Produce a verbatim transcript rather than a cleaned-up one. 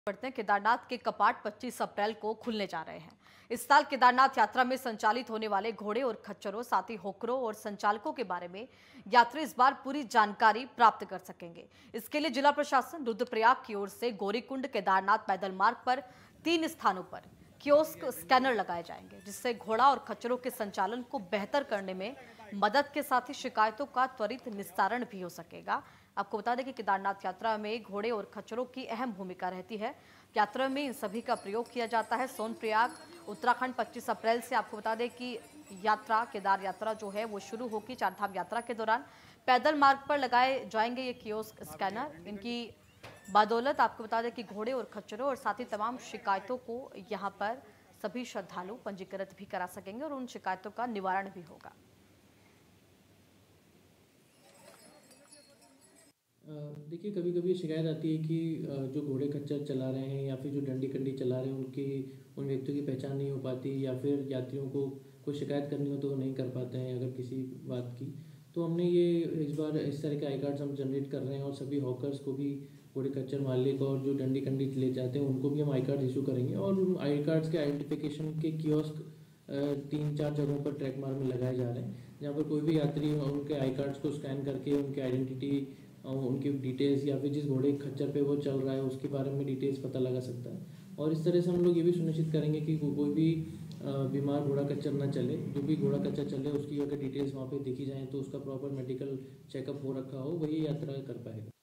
बढ़ते हैं, केदारनाथ के कपाट पच्चीस अप्रैल को खुलने जा रहे हैं। इस साल केदारनाथ यात्रा में संचालित होने वाले घोड़े और खच्चरों, साथ ही होकरों और संचालकों के बारे में यात्री इस बार पूरी जानकारी प्राप्त कर सकेंगे। इसके लिए जिला प्रशासन रुद्रप्रयाग की ओर से गौरीकुंड केदारनाथ पैदल मार्ग पर तीन स्थानों पर कियोस्क स्कैनर लगाए जाएंगे, जिससे घोड़ा और खच्चरों के संचालन को बेहतर करने में मदद के साथ ही शिकायतों का त्वरित निस्तारण भी हो सकेगा। आपको बता दें कि केदारनाथ यात्रा में घोड़े और खच्चरों की अहम भूमिका रहती है। यात्रा में इन सभी का प्रयोग किया जाता है। सोनप्रयाग उत्तराखंड पच्चीस अप्रैल से आपको बता दें कि यात्रा केदार यात्रा जो है वो शुरू होगी। चारधाम यात्रा के दौरान पैदल मार्ग पर लगाए जाएंगे ये कियोस्क स्कैनर। इनकी बदौलत आपको बता दें कि घोड़े और खच्चरों और साथ ही तमाम शिकायतों को यहाँ पर सभी श्रद्धालु पंजीकृत भी करा सकेंगे और उन शिकायतों का निवारण भी होगा। देखिए, कभी कभी शिकायत आती है कि जो घोड़े खच्चर चला रहे हैं या फिर जो डंडी कंडी चला रहे हैं उनकी उन व्यक्तियों की पहचान नहीं हो पाती, या फिर यात्रियों को कोई शिकायत करनी हो तो वो नहीं कर पाते हैं अगर किसी बात की। तो हमने ये इस बार इस तरह के आई कार्ड्स हम जनरेट कर रहे हैं और सभी हॉकर्स को भी, घोड़े खच्चर मालिक और जो डंडी कंडी ले जाते हैं उनको भी हम आई कार्ड इशू करेंगे। और उन आई कार्ड्स के आइडेंटिफिकेशन के कियोस्क तीन चार जगहों पर ट्रैक मार्क में लगाए जा रहे हैं, जहाँ पर कोई भी यात्री उनके आई कार्ड्स को स्कैन करके उनकी आइडेंटिटी, उनकी डिटेल्स या फिर जिस घोड़े खच्चर पे वो चल रहा है उसके बारे में डिटेल्स पता लगा सकता है। और इस तरह से हम लोग ये भी सुनिश्चित करेंगे कि कोई भी बीमार घोड़ा खच्चर ना चले। जो भी घोड़ा खच्चर चले उसकी अगर डिटेल्स वहाँ पे देखी जाए तो उसका प्रॉपर मेडिकल चेकअप हो रखा हो, वही यात्रा कर पाएगा।